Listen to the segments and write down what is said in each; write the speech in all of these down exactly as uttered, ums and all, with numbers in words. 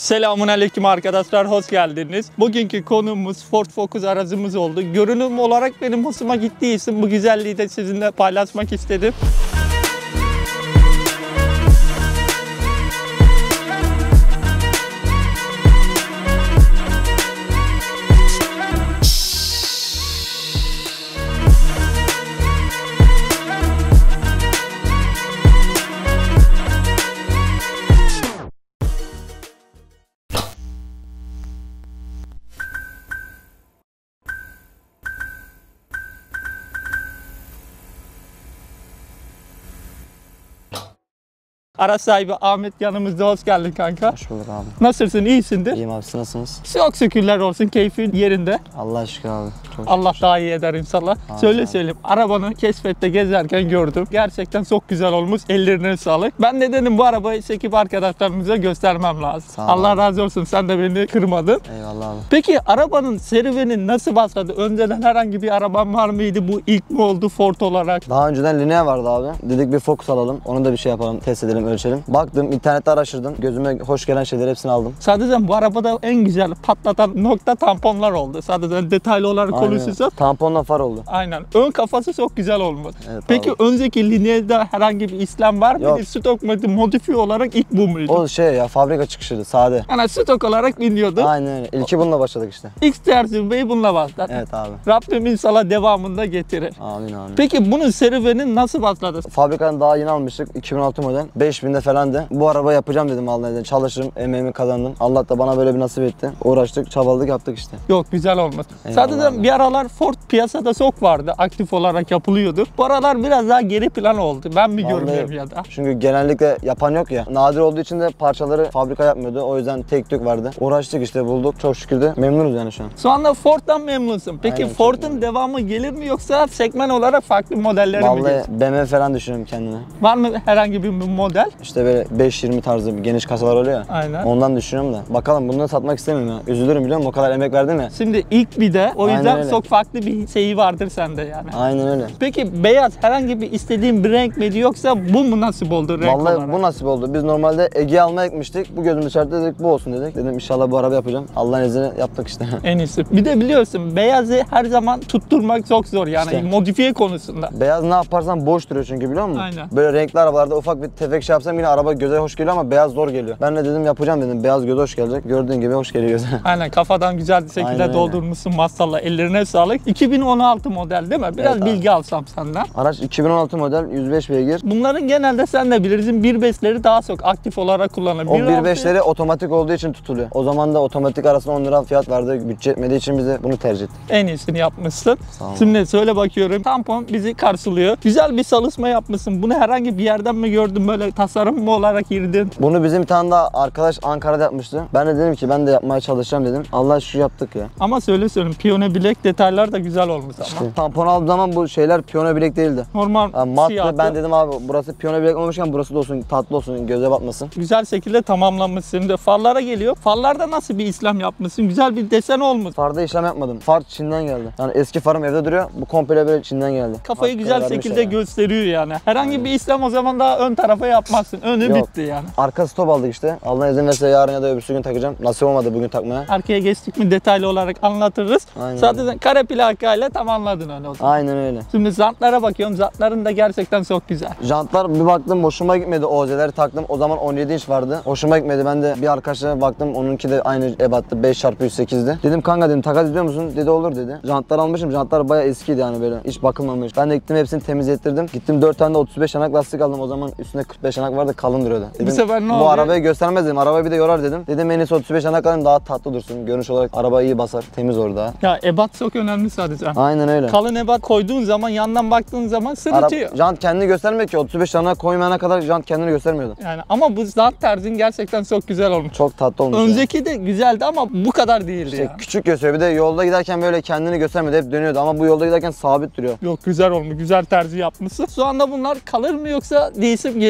Selamünaleyküm arkadaşlar, hoş geldiniz. Bugünkü konumuz Ford Focus aracımız oldu. Görünüm olarak benim hoşuma gittiği için bu güzelliği de sizinle paylaşmak istedim. Araç sahibi Ahmet yanımızda, hoş geldin kanka. Hoş bulduk abi. Nasılsın, iyisindir? İyiyim abi, siz nasılsınız? Çok şükürler olsun, keyfin yerinde. Allah'a şükür abi. Çok Allah şükür. daha iyi eder inşallah. Amin Söyle abi. söyleyeyim, arabanı keşfette gezerken gördüm. Gerçekten çok güzel olmuş, ellerine sağlık. Ben de dedim bu arabayı ekip arkadaşlarımıza göstermem lazım. Sağ ol Allah abi. razı olsun, sen de beni kırmadın. Eyvallah abi. Peki arabanın serüveni nasıl başladı? Önceden herhangi bir araban var mıydı? Bu ilk mi oldu Ford olarak? Daha önceden Linea vardı abi. Dedik bir Focus alalım. Onu da bir şey yapalım, test edelim, ölçelim. Baktım, internette araştırdım. Gözüme hoş gelen şeyleri hepsini aldım. Sadece bu arabada en güzel patlatan nokta tamponlar oldu. Sadece detaylı olarak konuşursak. Tamponla far oldu. Aynen. Ön kafası çok güzel olmuş. Evet, Peki abi. önceki Linea'da herhangi bir işlem var mıydı? Yok. Stok muydu? Modifiye olarak ilk bu muydu? O şey ya, fabrika çıkışıydı, sade. Yani stok olarak biniyordu. Aynen öyle. İlki bununla başladık işte. İlk tecrübeyi bununla başladı. Evet abi. Rabbim inşallah devamında getirir. Amin amin. Peki bunun serüvenin nasıl başladı? Fabrikadan daha yeni almıştık. iki bin altı model. beş binde falandı. Bu araba yapacağım dedim Allah'ın izniyle. Çalışırım, emeğimi kazandım. Allah da bana böyle bir nasip etti. Uğraştık, çabaladık, yaptık işte. Yok, güzel olmuş. Eyvallah Sadece abi. bir aralar Ford piyasada çok vardı. Aktif olarak yapılıyordu. Bu aralar biraz daha geri plan oldu. Ben mi Vallahi- görmüyorum ya da? Çünkü genellikle yapan yok ya. Nadir olduğu için de parçaları fabrika yapmıyordu. O yüzden tek tük vardı. Uğraştık işte, bulduk. Çok şükür de memnunuz yani şu an. Şu anda Ford'dan memnunsun. Peki Aynen, çok Ford'un memnunum. devamı gelir mi yoksa segment olarak farklı modelleri mi gelir? Vallahi B M W falan düşünüyorum kendime. Var mı herhangi bir model? İşte böyle beş yirmi tarzı bir geniş kasalar oluyor ya. Aynen. Ondan düşünüyorum da. Bakalım, bunu da satmak istemiyorum ya. Üzülürüm biliyor musun? O kadar emek verdim ya. Şimdi ilk bir de o Aynen yüzden öyle. çok farklı bir şeyi vardır sende yani. Aynen öyle. Peki beyaz herhangi bir istediğin bir renk miydi yoksa bu mu nasip oldu renk Vallahi olarak? bu nasip oldu. Biz normalde Ege'ye almaya gitmiştik. Bu gözümüz dışarıda, dedik bu olsun dedik. Dedim inşallah bu araba yapacağım. Allah'ın izniyle yaptık işte. En iyisi. Bir de biliyorsun beyazı her zaman tutturmak çok zor yani İşte. modifiye konusunda. Beyaz ne yaparsan boş duruyor çünkü, biliyor musun? Aynen. Böyle renkli arabalarda ufak bir tefek şey yapsam yine araba göze hoş geliyor ama beyaz zor geliyor. Ben de dedim yapacağım dedim. Beyaz göze hoş gelecek. Gördüğün gibi hoş geliyor göze. Aynen, kafadan güzel bir şekilde Aynen öyle. doldurmuşsun maşallah, ellerine sağlık. iki bin on altı model değil mi? Biraz Evet abi. bilgi alsam senden. Araç iki bin on altı model, yüz beş beygir. Bunların genelde sen de bilirsin bir beşleri daha çok aktif olarak kullanılır. O bir altı bir beşleri otomatik olduğu için tutuluyor. O zaman da otomatik arasında on lira fiyat vardı. Bütçe etmediği için biz de bunu tercih ettik. En iyisini yapmışsın. Sağ ol. Şimdi söyle bakıyorum. Tampon bizi karşılıyor. Güzel bir çalışma yapmışsın. Bunu herhangi bir yerden mi gördün, böyle tasarım mı olarak girdin? Bunu bizim bir tane daha arkadaş Ankara'da yapmıştı. Ben de dedim ki ben de yapmaya çalışacağım dedim. Allah şükür yaptık ya. Ama söyle söyleyeyim, piyano bilek detaylar da güzel olmuş ama. İşte tampon aldığım zaman bu şeyler piyano bilek değildi. Normal Yani mattı. siyahtı. Ben dedim abi burası piyano bilek olmuşken burası da olsun, tatlı olsun, göze batmasın. Güzel şekilde tamamlamışsın. De farlara geliyor. Farlarda nasıl bir işlem yapmışsın? Güzel bir desen olmuş. Farda işlem yapmadım. Far Çin'den geldi. Yani eski farım evde duruyor. Bu komple böyle Çin'den geldi. Kafayı Artık güzel vermişler şekilde yani. gösteriyor yani. Herhangi bir işlem o zaman daha ön tarafa yapmazsın. Önü Yok. bitti yani. Arka stop aldık işte. Allah izin verirse yarın ya da öbürsü gün takacağım. Nasip olmadı bugün takmaya. Arkaya geçtik mi detaylı olarak anlatırız. Aynen Zaten kare plakayla tamamladın onu o zaman. Aynen öyle. Şimdi jantlara bakıyorum. Jantların da gerçekten çok güzel. Jantlar bir baktım hoşuma gitmedi. O O'zeleri taktım. O zaman on yedi inç vardı. Hoşuma gitmedi. Ben de bir arkadaşa baktım. Onunki de aynı ebattı. beş çarpı yüz sekizdi. Dedim kanka dedim takas ediyor musun? Dedi olur dedi. Jantlar almışım. Jantlar bayağı eskiydi yani böyle. Hiç bakılmamış. Ben de gittim hepsini temizlettirdim. Gittim dört tane de otuz beş yanak lastik aldım. O zaman üstünde kırk beş yanak vardı. Kalın duruyordu. Dedim, sefer ne bu oldu? arabayı göstermez dedim. Arabayı bir de yorar dedim. Dedim en iyisi otuz beş yanak alayım daha tatlı dursun. Görünüş olarak araba iyi basar. Temiz orada. Ya ebat çok önemli sadece. Aynen öyle. Kalın ebat koyduğun zaman, yandan baktığın zaman sırıtıyor. Araba, jant kendini göstermiyor ki. otuz beş yanak koymayana kadar jant kendini göstermiyordu. Yani ama bu jant terzin gerçekten çok güzel olmuş. Çok tatlı olmuş. ya. Önceki de güzeldi ama bu kadar değildi İşte ya. küçük gösteriyor. Bir de yolda giderken böyle kendini göstermedi. Hep dönüyordu ama bu yolda giderken sabit duruyor. Yok, güzel olmuş. Güzel tercih yapmışsın. Şu anda bunlar kalır mı yoksa değişip gelir mi?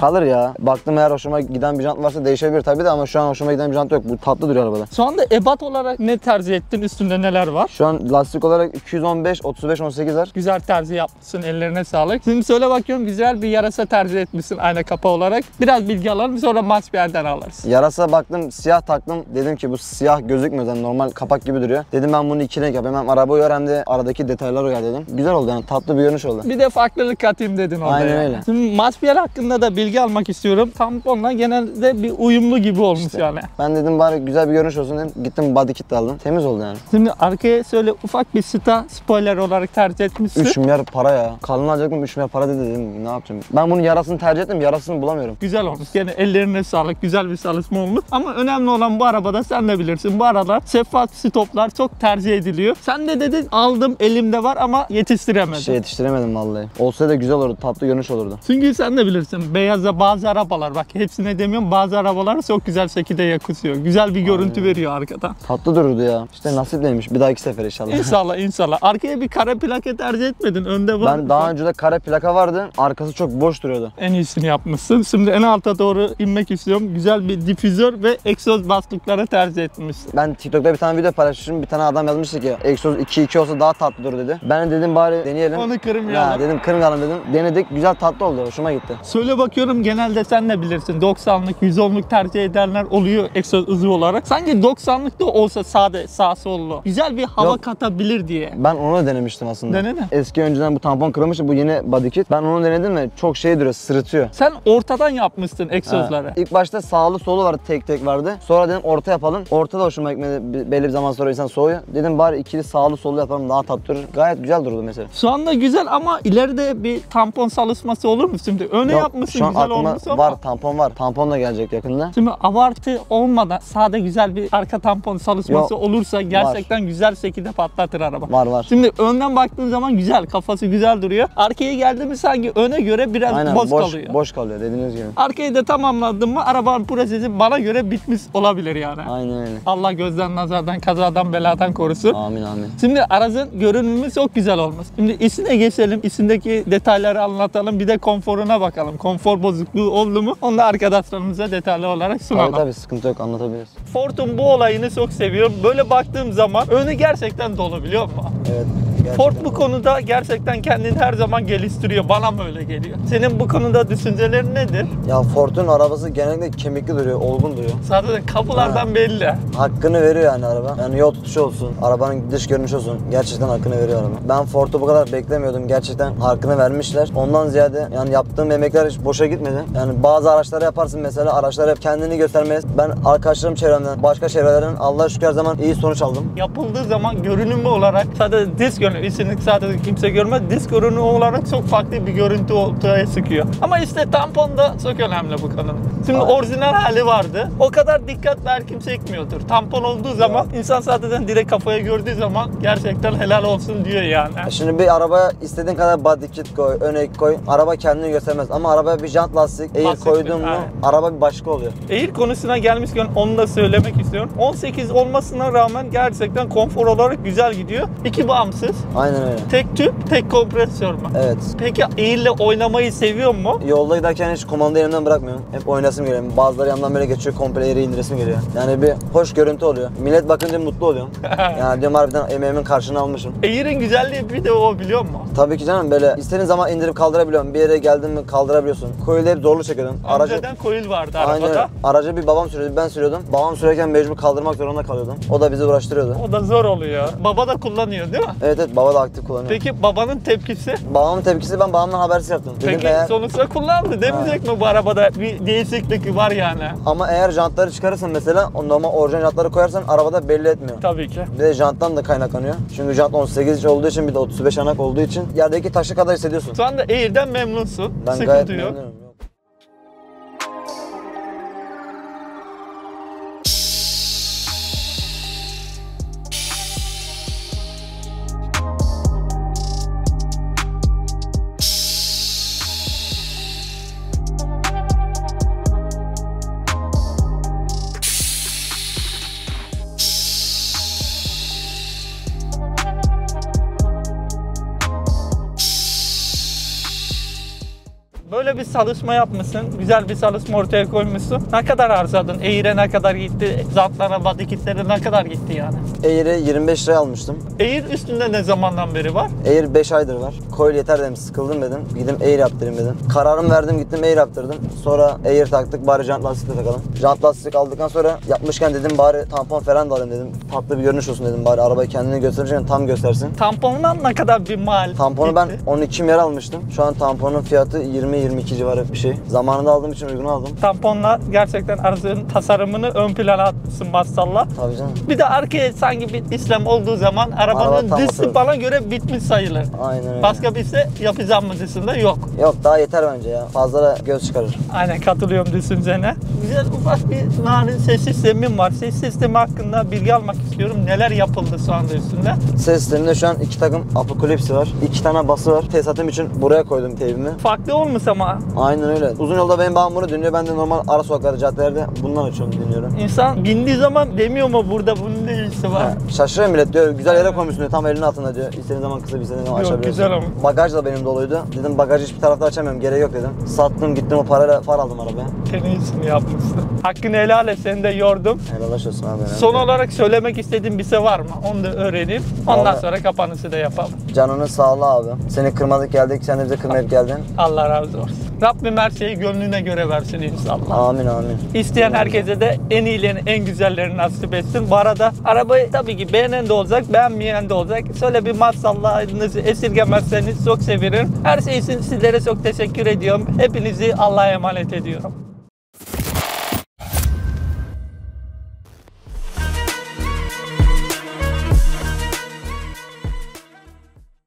Kalır ya. Baktım eğer hoşuma giden bir jant varsa değişebilir tabii de ama şu an hoşuma giden bir jant yok. Bu tatlı duruyor arabada. Şu anda ebat olarak ne tercih ettin? Üstünde neler var? Şu an lastik olarak iki yüz on beş, otuz beş, on sekiz var. Güzel tercih yapmışsın. Ellerine sağlık. Şimdi söyle bakıyorum, güzel bir yarasa tercih etmişsin ayna kapağı olarak. Biraz bilgi alalım, sonra maç bir yerden alırız. Yarasa baktım, siyah taktım. Dedim ki bu siyah gözükmüyor zaten, normal kapak gibi duruyor. Dedim ben bunu iki renk yapayım. Hem araba uyar hem de aradaki detaylar uyar dedim. Güzel oldu yani, tatlı bir görünüş oldu. Bir de farklılık katayım dedin orada. Aynen ya. öyle. Şimdi Maçpiyer hakkında da bilgi almak istiyorum. Tamponla genelde bir uyumlu gibi olmuş İşte. yani. Ben dedim bari güzel bir görünüş olsun dedim. Gittim body kit aldım. Temiz oldu yani. Şimdi arkaya şöyle ufak bir sta spoiler olarak tercih etmişsin. üç milyar para ya. Kalın alacaktım, üç milyar para dedi, dedim ne yapacağım. Ben bunun yarasını tercih ettim, yarasını bulamıyorum. Güzel olmuş. Gene ellerine sağlık. Güzel bir çalışma olmuş. Ama önemli olan bu arabada, sen de bilirsin, bu aralar şeffaf stoplar çok tercih ediliyor. Sen de dedin aldım elimde var ama yetiştiremedim. Şey yetiştiremedim vallahi. Olsa da güzel olurdu, tatlı görünüş olurdu. Çünkü sen de bilirsin, beyazda bazı arabalar, bak hepsine demiyorum, bazı arabalar çok güzel şekilde yakışıyor. Güzel bir görüntü Aynen. veriyor arkadan. Tatlı dururdu ya. İşte nasipleymiş. Bir dahaki sefer inşallah. İnşallah inşallah. Arkaya bir kara plaka tercih etmedin. Önde var. Ben daha önce de kare plaka vardı. Arkası çok boş duruyordu. En iyisini yapmışsın. Şimdi en alta doğru inmek istiyorum. Güzel bir difüzör ve egzoz bastıkları tercih etmişsin. Ben TikTok'ta bir tane video paylaşmıştım. Bir tane adam yazmıştı ki egzoz iki iki olsa daha tatlı durur dedi. Ben de dedim bari deneyelim. Onu kırmayalım. Ya dedim kırmayalım dedim. Denedik. Güzel, tatlı oldu. Hoşuma gitti. Söyle bakıyorum, genelde sen de bilirsin, doksanlık, yüz onluk tercih edenler oluyor egzoz hızı olarak. Sanki doksanlık da olsa sade, sağ sollu, güzel bir hava Yok. katabilir diye. Ben onu da denemiştim aslında. Denene. Eski önceden bu tampon kırılmıştı. Bu yeni body kit. Ben onu denedim ve çok şey duruyor. Sırıtıyor. Sen ortadan yapmışsın egzozları. Ha. İlk başta sağlı solu vardı, tek tek vardı. Sonra dedim orta yapalım. Orta da hoşuma gitmedi. Bir- Belli bir zaman sonra insan soğuyor. Dedim bari ikili sağlı sollu yapalım, daha tatlı durur. Gayet güzel durdu mesela. Şu anda güzel ama ileride bir tampon çalışması olur mu şimdi? Öne Yok, yapmışsın, şu an güzel aklımda olmuş ama. var, tampon var. Tampon da gelecek yakında. Şimdi abartı olmadan sade güzel bir arka tampon çalışması Yok, olursa gerçekten güzel şekilde patlatır araba. Var var. Şimdi önden baktığın zaman güzel, kafası güzel duruyor. Arkaya geldi mi sanki öne göre biraz Aynen, boş, boş, kalıyor. boş kalıyor dediğiniz gibi. Arkayı da tamamladın mı arabanın prosesi bana göre bitmiş olabilir yani. Aynen öyle. Allah gözden, nazardan, kazadan, beladan korusun. Amin amin. Şimdi aracın görünümü çok güzel olmuş. Şimdi içine geçelim, içindeki detayları anlatalım, bir de konforuna bakalım. Konfor bozukluğu oldu mu onu da arkadaşlarımıza detaylı olarak sunalım. Tabii tabii, sıkıntı yok, anlatabiliriz. Ford'un bu olayını çok seviyorum. Böyle baktığım zaman önü gerçekten dolu, biliyor musun? Evet. Ford bu konuda gerçekten kendini her zaman geliştiriyor. Bana mı öyle geliyor? Senin bu konuda düşüncelerin nedir? Ya Ford'un arabası genellikle kemikli duruyor, olgun duruyor. Zaten kapılardan Ha. belli. Hakkını veriyor yani araba. Yani yol tutuşu olsun, arabanın dış görünüşü olsun. Gerçekten hakkını veriyor araba. Ben Ford'u bu kadar beklemiyordum. Gerçekten hakkını vermişler. Ondan ziyade yani yaptığım emekler hiç boşa gitmedi. Yani bazı araçları yaparsın mesela, araçlar hep kendini göstermez. Ben arkadaşlarım çevremden, başka çevrelerin Allah'a şükür her zaman iyi sonuç aldım. Yapıldığı zaman görünümü olarak sadece disk görünümü, içini sadece kimse görmez. Disk görünümü olarak çok farklı bir görüntü ortaya çıkıyor. Ama işte tampon da çok önemli bu konunun. Şimdi Aynen. orijinal hali vardı. O kadar dikkatli her kimse ekmiyordur. Tampon olduğu zaman insan zaten direkt kafaya gördüğü zaman gerçekten helal olsun diyor yani. Şimdi bir arabaya istediğin kadar body kit koy, ön ek koy. Araba kendini göstermez. Ama arabaya bir jant lastik, eğir Lastik, koydun mu aynen. araba bir başka oluyor. Air konusuna gelmişken onu da söylemek istiyorum. on sekiz olmasına rağmen gerçekten konfor olarak güzel gidiyor. İki bağımsız. Aynen öyle. Tek tüp, tek kompresör mü? Evet. Peki Air'le oynamayı seviyor mu? Yolda giderken hiç kumandayı elimden bırakmıyorum. Hep oynasım geliyor. Bazıları yandan böyle geçiyor, komple yere indiresim geliyor. Yani bir hoş görüntü oluyor. Millet bakınca mutlu oluyor. Yani diyorum harbiden emeğimin karşılığını almışım. Air'in güzelliği bir de o, biliyor musun? Tabii ki canım, böyle istediğin zaman indirip kaldırabiliyorum. Bir yere geldin mi kaldırabiliyorsun. Coil'i hep zorlu çekiyordum. Aracı... Önceden coil vardı Aynen arabada. öyle. Aracı bir babam sürüyordu, ben sürüyordum. Babam sürerken mecbur kaldırmak zorunda kalıyordum. O da bizi uğraştırıyordu. O da zor oluyor. Baba da kullanıyor değil mi? Evet evet, baba da aktif kullanıyor. Peki babanın tepkisi? Babamın tepkisi, ben babamdan habersiz yaptım. Dedim Peki eğer... sonuçta kullandı demeyecek mi bu arabada bir değişiklik var yani? Ama eğer jantları çıkarırsan mesela, o normal orijinal jantları koyarsan arabada belli etmiyor. Tabii ki. Bir de janttan da kaynaklanıyor. Çünkü jant on sekiz inç olduğu için, bir de otuz beş anak olduğu için yerdeki taşı kadar hissediyorsun. Şu anda Air'den memnunsun. Ben Sıkıntı gayet yok. memnunum. Yok. Böyle böyle bir çalışma yapmışsın. Güzel bir çalışma ortaya koymuşsun. Ne kadar harcadın? Air'e ne kadar gitti? Zatlara, body kitlere ne kadar gitti yani? Air'i yirmi beş liraya almıştım. Air üstünde ne zamandan beri var? Air beş aydır var. Coil yeter dedim, sıkıldım dedim. Gidip Air yaptırayım dedim. Kararımı verdim, gittim Air yaptırdım. Sonra Air taktık, bari jant lastik de takalım. Jant lastik aldıktan sonra yapmışken dedim bari tampon falan da alayım dedim. Tatlı bir görünüş olsun dedim, bari arabayı kendini gösterirken tam göstersin. Tampondan ne kadar bir mal Tamponu gitti? ben on iki milyar almıştım. Şu an tamponun fiyatı yirmi yirmi iki civarı bir şey. Zamanında aldığım için uygun aldım. Tamponla gerçekten aracın tasarımını ön plana atmışsın maşallah. Tabii canım. Bir de arkaya sanki bir işlem olduğu zaman arabanın Araba tam dişi oturur. bana göre bitmiş sayılır. Aynen öyle. Başka bir şey yapacağım mı dışında yok. Yok, daha yeter bence ya. Fazla da göz çıkarır. Aynen katılıyorum düşüncene. Güzel ufak bir narin ses sistemim var. Ses sistemi hakkında bilgi almak istiyorum. Neler yapıldı şu anda üstünde? Ses sisteminde şu an iki takım apokalipsi var. İki tane bası var. Tesisatım için buraya koydum teybimi. Farklı olmuş ama Aynen öyle. Uzun yolda benim babam bunu dinliyor. Ben de normal ara sokaklarda, caddelerde bundan açıyorum, dinliyorum. insan bindiği zaman demiyor mu burada bunun ne işi var? Ha, şaşırıyor millet diyor. Güzel yere koymuşsun diyor. Tam elinin altında diyor. İstediğin zaman kısa, istediğin zaman Yok, açabiliyorsun. güzel ama. Bagaj da benim doluydu. Dedim bagajı hiçbir tarafta açamıyorum. Gerek yok dedim. Sattım, gittim o parayla far aldım arabaya. En iyisini yapmışsın. Hakkını helal et, seni de yordum. Helal olsun abi. Son olarak söylemek istediğin bir şey var mı? Onu da öğreneyim. Ondan Vallahi- sonra kapanışı da yapalım. Canının sağlığı abi. Seni kırmadık geldik. Sen de bize kırmayıp geldin. Allah razı olsun. Rabbim her şeyi gönlüne göre versin inşallah. Amin amin. İsteyen herkese de en iyilerini, en güzellerini nasip etsin. Bu arada arabayı tabii ki beğenen de olacak, beğenmeyen de olacak. Şöyle bir maşallahınızı esirgemezseniz çok sevinirim. Her şey için sizlere çok teşekkür ediyorum. Hepinizi Allah'a emanet ediyorum.